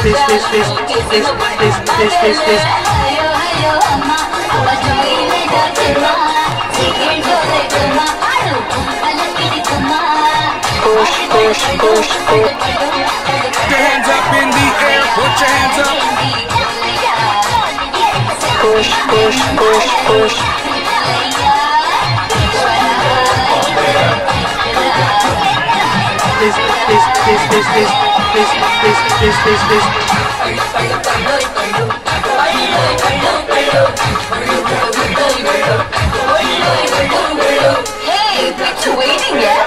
Your hands up in the air, put your hands up. Push, push, push, push. Hey, aren't you waiting yet?